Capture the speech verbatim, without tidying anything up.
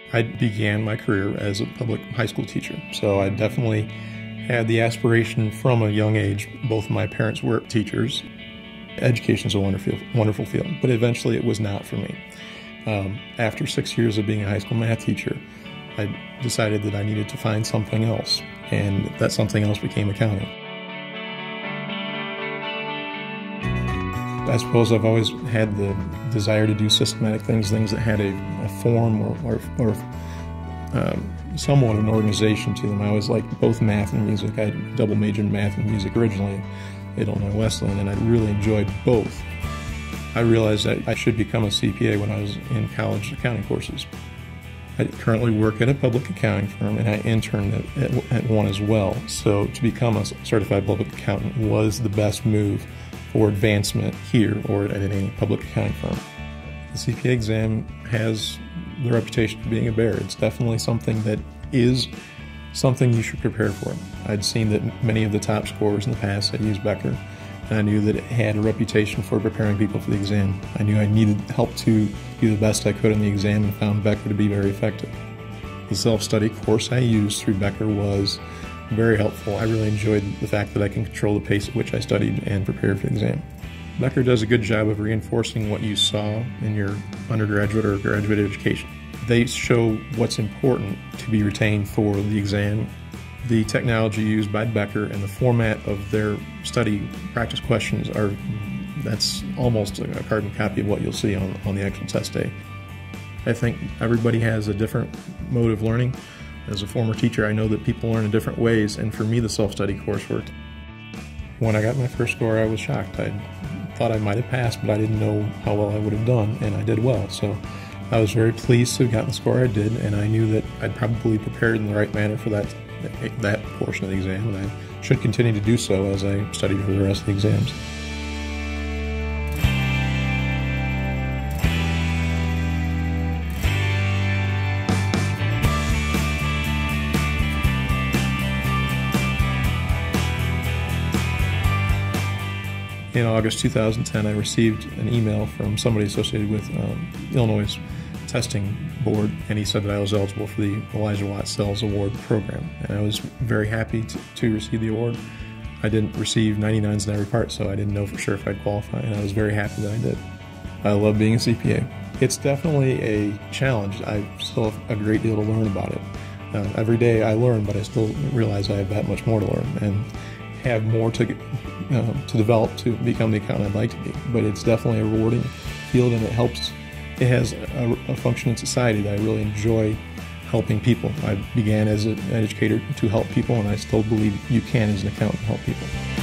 I began my career as a public high school teacher, so I definitely had the aspiration from a young age. Both of my parents were teachers. Education is a wonderful, wonderful field, but eventually it was not for me. Um, after six years of being a high school math teacher, I decided that I needed to find something else, and that something else became accounting. I suppose I've always had the desire to do systematic things, things that had a, a form or, or, or um, somewhat of an organization to them. I always liked both math and music. I double majored in math and music originally at Illinois Wesleyan, and I really enjoyed both. I realized that I should become a C P A when I was in college accounting courses. I currently work at a public accounting firm, and I interned at, at, at one as well. So to become a certified public accountant was the best move for advancement here or at any public accounting firm. The C P A exam has the reputation of being a bear. It's definitely something that is something you should prepare for. I'd seen that many of the top scorers in the past had used Becker, and I knew that it had a reputation for preparing people for the exam. I knew I needed help to do the best I could in the exam and found Becker to be very effective. The self-study course I used through Becker was very helpful. I really enjoyed the fact that I can control the pace at which I studied and prepared for the exam. Becker does a good job of reinforcing what you saw in your undergraduate or graduate education. They show what's important to be retained for the exam. The technology used by Becker and the format of their study practice questions are, that's almost a carbon copy of what you'll see on, on the actual test day. I think everybody has a different mode of learning. As a former teacher, I know that people learn in different ways, and for me, the self-study course worked. When I got my first score, I was shocked. I thought I might have passed, but I didn't know how well I would have done, and I did well. So I was very pleased to have gotten the score I did, and I knew that I'd probably prepared in the right manner for that, that portion of the exam, and I should continue to do so as I studied for the rest of the exams. In August two thousand ten, I received an email from somebody associated with um, Illinois' testing board, and he said that I was eligible for the Elijah Watt Sells Award program, and I was very happy to, to receive the award. I didn't receive ninety-nines in every part, so I didn't know for sure if I'd qualify, and I was very happy that I did. I love being a C P A. It's definitely a challenge. I still have a great deal to learn about it. Uh, every day I learn, but I still realize I have that much more to learn, and have more to uh, to develop to become the accountant I'd like to be. But it's definitely a rewarding field, and it helps. It has a, a function in society that I really enjoy, helping people. I began as an educator to help people, and I still believe you can, as an accountant, help people.